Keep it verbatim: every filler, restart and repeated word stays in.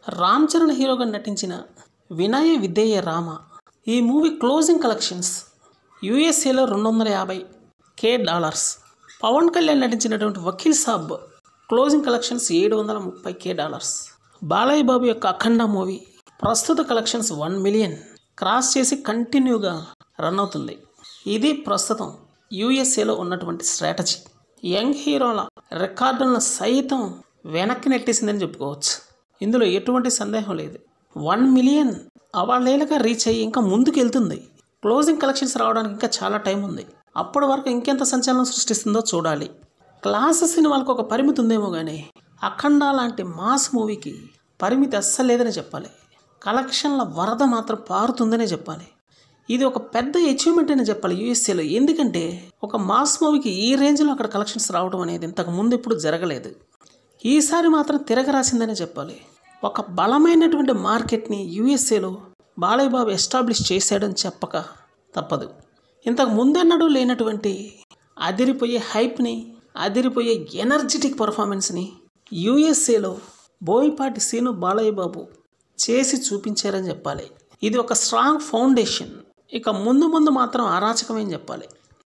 రామ్ చరణ్ హీరోగా నటించిన వినయ విధేయ రామ ఈ మూవీ క్లోజింగ్ కలెక్షన్స్ యూఎస్ఏలో రెండు వందల యాభై కే డాలర్స్. పవన్ కళ్యాణ్ నటించినటువంటి వకీల్ సాబ్ క్లోజింగ్ కలెక్షన్స్ ఏడు వందల ముప్పై కే డాలర్స్. బాలయ్య బాబు యొక్క అఖండ మూవీ ప్రస్తుత కలెక్షన్స్ వన్ మిలియన్ క్రాస్ చేసి కంటిన్యూగా రన్ అవుతుంది. ఇది ప్రస్తుతం యూఎస్ఏలో ఉన్నటువంటి స్ట్రాటజీ. యంగ్ హీరోల రికార్డులను సైతం వెనక్కి నెట్టేసిందని చెప్పుకోవచ్చు. ఇందులో ఎటువంటి సందేహం లేదు. వన్ మిలియన్ అవాళ్ళేళ్ళగా రీచ్ అయ్యి ఇంకా ముందుకు వెళ్తుంది. క్లోజింగ్ కలెక్షన్స్ రావడానికి ఇంకా చాలా టైం ఉంది. అప్పటి వరకు ఇంకెంత సంచలనం సృష్టిస్తుందో చూడాలి. క్లాస్ సినిమాలకు ఒక పరిమితి ఉందేమో కానీ అఖండ లాంటి మాస్ మూవీకి పరిమితి అస్సలు లేదని చెప్పాలి. కలెక్షన్ల వరద మాత్రం పారుతుందనే చెప్పాలి. ఇది ఒక పెద్ద అచీవ్మెంట్ అని చెప్పాలి యూఎస్ఏలో. ఎందుకంటే ఒక మాస్ మూవీకి ఈ రేంజ్లో అక్కడ కలెక్షన్స్ రావడం అనేది ఇంతకు ముందు ఎప్పుడు జరగలేదు. ఈసారి మాత్రం తిరగరాసిందనే చెప్పాలి. ఒక బలమైనటువంటి మార్కెట్ని యూఎస్ఏలో బాలయ్య బాబు ఎస్టాబ్లిష్ చేశాడని చెప్పక తప్పదు. ఇంతకు ముందెన్నడూ లేనటువంటి అదిరిపోయే హైప్ని, అదిరిపోయే ఎనర్జెటిక్ పర్ఫార్మెన్స్ని యూఎస్ఏలో బోయపాటి సీను బాలయ్య బాబు చేసి చూపించారని చెప్పాలి. ఇది ఒక స్ట్రాంగ్ ఫౌండేషన్. ఇక ముందు ముందు మాత్రం అరాచకమని చెప్పాలి.